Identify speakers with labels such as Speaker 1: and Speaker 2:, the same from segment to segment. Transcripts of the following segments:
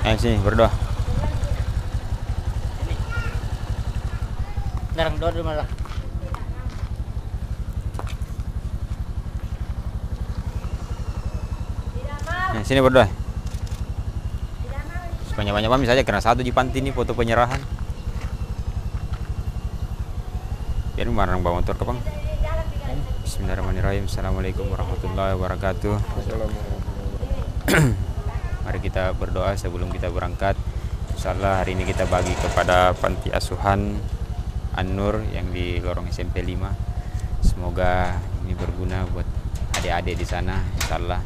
Speaker 1: Sini berdoa.
Speaker 2: Darang doa dulu malah.
Speaker 1: Sini berdoa. Sebanyak-banyak mami saja karena satu di panti ini foto penyerahan. Biar barang bawa motor ke bang. Bismillahirrahmanirrahim. Assalamualaikum warahmatullahi wabarakatuh. Mari kita berdoa sebelum kita berangkat. Insyaallah hari ini kita bagi kepada panti asuhan An-Nur yang di lorong SMP 5. Semoga ini berguna buat adik-adik di sana. Insyaallah.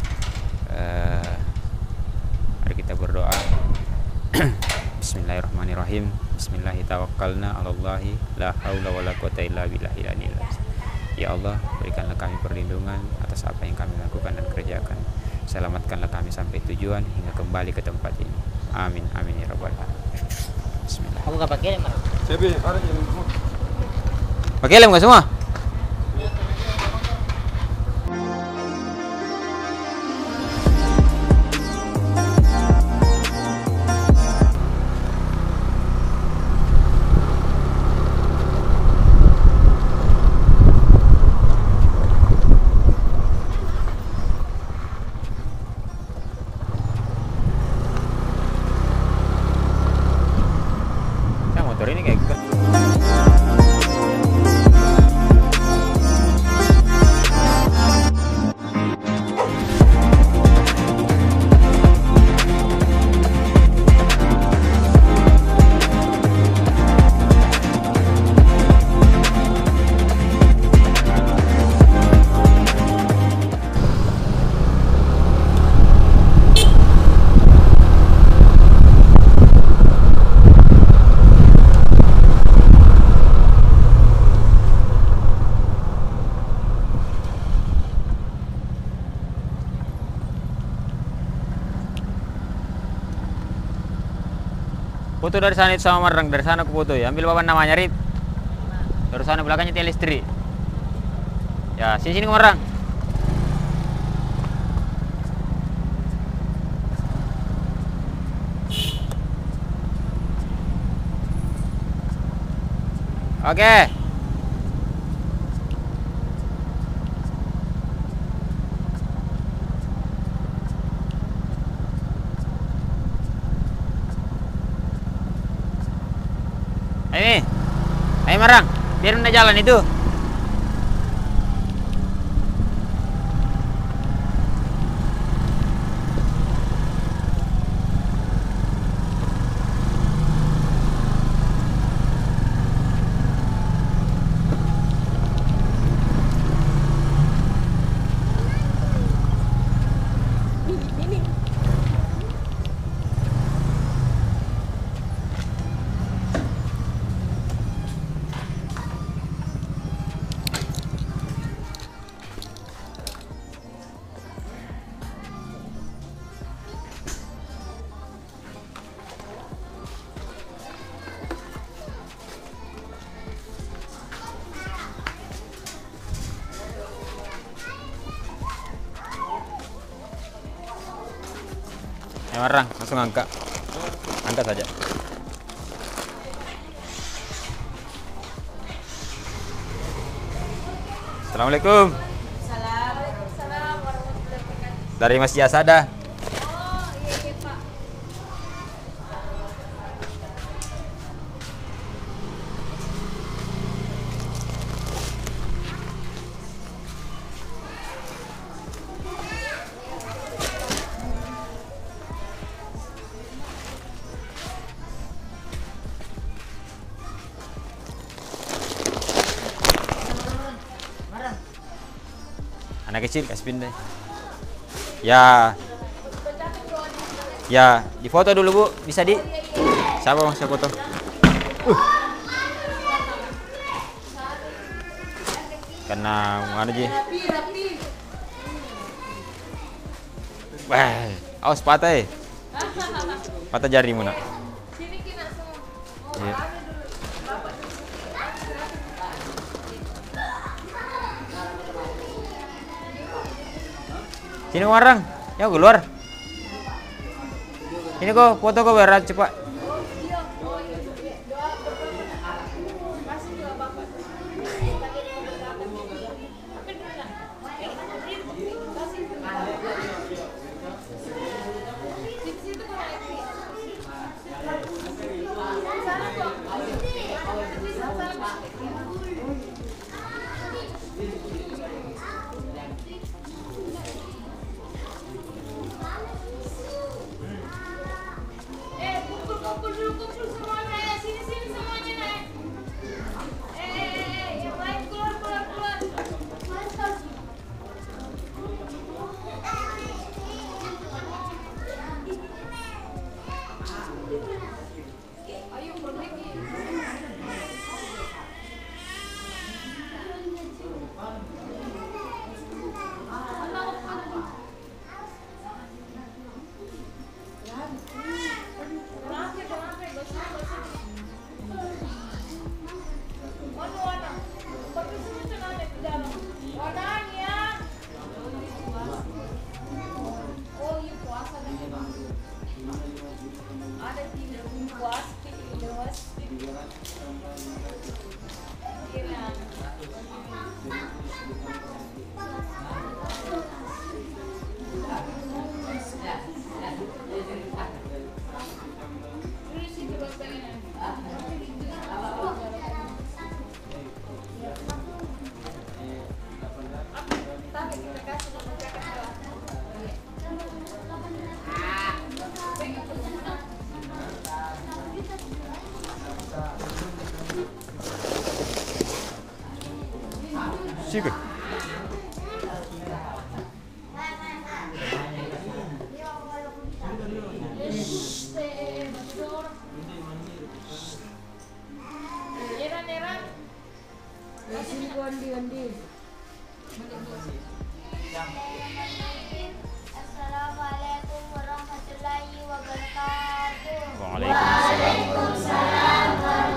Speaker 1: Mari kita berdoa. Bismillahirrahmanirrahim. Bismillahirrahmanirrahim. 'Alallahi la haula wala quwata illa billahil aliyil azim. Ya Allah, berikanlah kami perlindungan atas apa yang kami lakukan dan kerjakan. Selamatkanlah kami sampai tujuan hingga kembali ke tempat ini. Amin amin ya rabbal alamin. Bismillah.
Speaker 2: Kamu gak pakai lem, Mas?
Speaker 1: Pakai lem enggak semua? Motor ini kayak foto dari sana itu sama Marang, dari sana aku foto ya. Ambil papan namanya Rit. Dari sana belakangnya tiang listrik. Ya, sini ke Marang. Oke. Ayo Marang, biar udah jalan itu. Ya Marang, langsung angkat. Angkat saja. Assalamualaikum.
Speaker 3: Waalaikumsalam warahmatullahi wabarakatuh.
Speaker 1: Dari Mas Jasada.
Speaker 3: Oh, iya Pak.
Speaker 1: Anak kecil kasih pindah. Ya. Ya, difoto dulu Bu. Bisa di? Siapa Bang saya foto? Karena mana aja? Wah, awas patah patah jarimu nak.
Speaker 3: Sini kena semua.
Speaker 1: Iya. Sini Marang, ya keluar. Ini kok foto kok berat cepat.
Speaker 3: Kumpul semuanya ya, sini semuanya naik. Yang lain keluar. Ayo pergi.
Speaker 1: Sige.
Speaker 3: Assalamualaikum warahmatullahi wabarakatuh.
Speaker 1: Waalaikumsalam.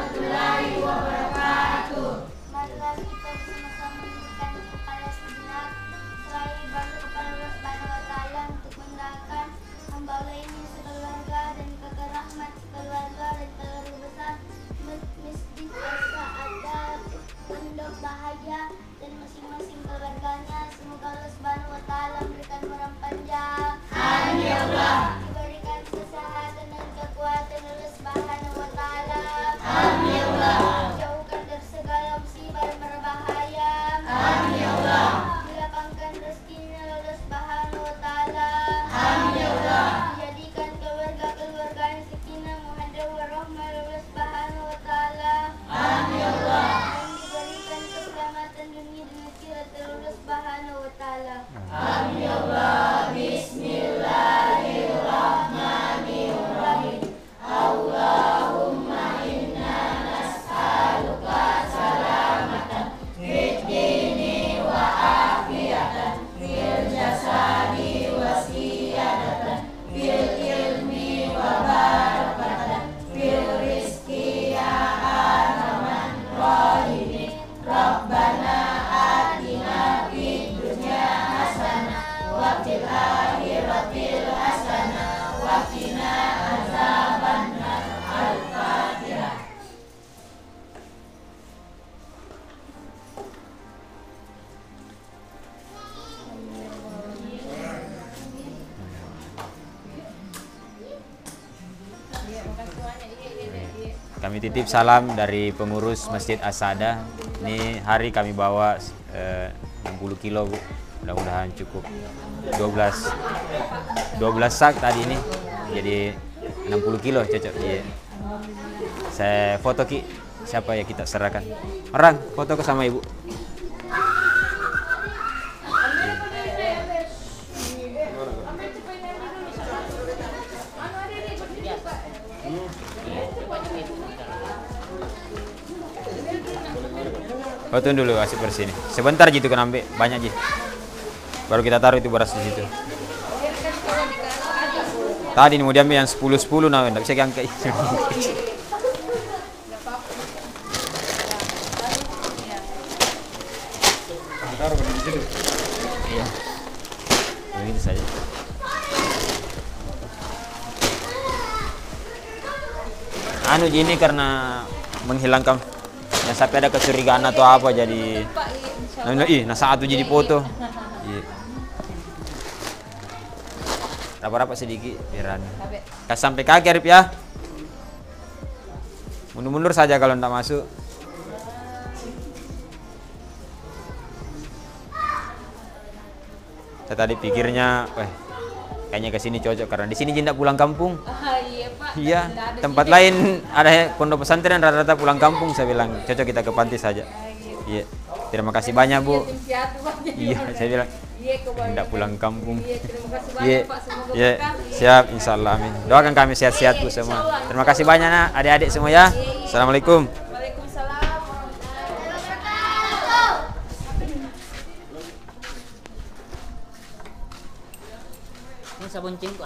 Speaker 3: Marilah kita bersama-sama memberikan kepada sejenak selain bantu kepada Allah Subhanahu wa taala untuk mendapatkan hamba Allah ini sekeluarga dan kakak rahmat keluarga dan keluarga besar Masjid As-Sa'adah Pondok Bahagia dan masing-masing keluarganya. Semoga Allah Subhanahu wa taala memberikan umur panjang. Amin ya Allah. Diberikan kesehatan dan kekuatan Allah Subhanahu wa taala. Amin ya Allah. Jauhkan dari segala musibah dan berbahaya. Amin ya Allah. Dilapangkan rezekinya Allah Subhanahu wa taala. Amin ya Allah. Dijadikan keluarga-keluarganya sakinah mawaddah warahmah Allah Subhanahu wa taala. Amin ya Allah. Dan diberikan keselamatan dunia dan akhirat Allah Subhanahu wa taala. Amin ya Allah. Bismillahirrahmanirrahim. Allahumma inna nas'aluka salamatan fid dini wa afiatan fil jasadi wa siyadatan fil ilmi wa barakatan fil rizki ya arhaman rahimin. Rabbana atina fid dunya hasanah wa fil akhiratil hasanah wa qina azabannar. Al-Fatihah.
Speaker 1: Kami titip salam dari pengurus Masjid As-Sa'adah. Ini hari kami bawa 60 kilo, Bu. Mudah-mudahan cukup 12 sak tadi ini. Jadi 60 kilo cocok. Iya. Saya foto Ki. Siapa ya kita serahkan? Orang foto ke sama Ibu. Foto dulu kasih bersih ini. Sebentar gitu kan ambil banyak aja. Baru kita taruh itu beras di situ. Tadi ini mau diambil yang 10-10 nah, enggak bisa angkat. Taruh di situ. Iya. Begitu saja. anu ini karena menghilangkan yang sampai ada kecurigaan atau apa jadi nah saat itu jadi foto. Iya. Rapat-rapat sedikit biar kasih sampai kaki Arif ya. Mundur-mundur saja kalau tidak masuk. Saya tadi pikirnya, kayaknya ke sini cocok karena di sini tidak pulang kampung.
Speaker 3: Iya Pak.
Speaker 1: Iya, tempat lain ada pondok pesantren rata-rata pulang kampung. Saya bilang cocok kita ke panti saja. Iya, terima kasih banyak Bu. Iya, saya bilang tidak pulang kampung. Iya, iya, siap, insya Allah, amin. Doakan kami sehat-sehat Bu semua. Terima kasih banyak nak, adik-adik semua ya. Assalamualaikum.
Speaker 2: Sabun cingko.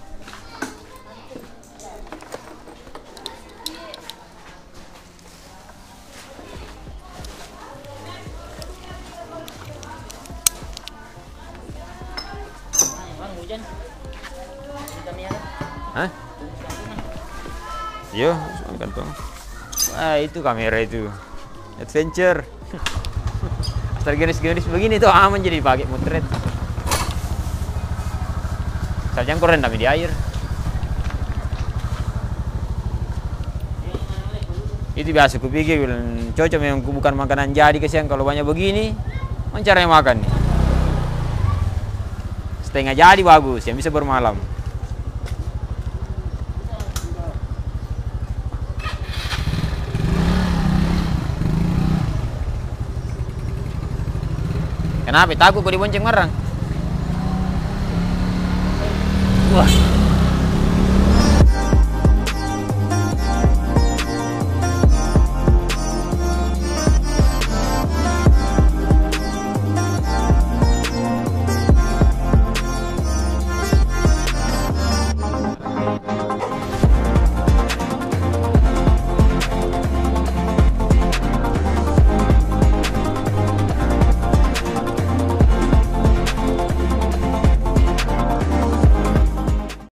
Speaker 2: Bang hujan.
Speaker 1: Hah? Yo, kantong. Wah, itu kamera itu. Adventure. Asal garis-garis begini tuh aman jadi pakai motret. Saja kau rendam di air. Itu biasa kupikir cocok memang bukan makanan jadi kesian kalau banyak begini. Mencari makan. Setengah jadi bagus, yang bisa bermalam. Kenapa? Takut kau dibonceng marang? Wah.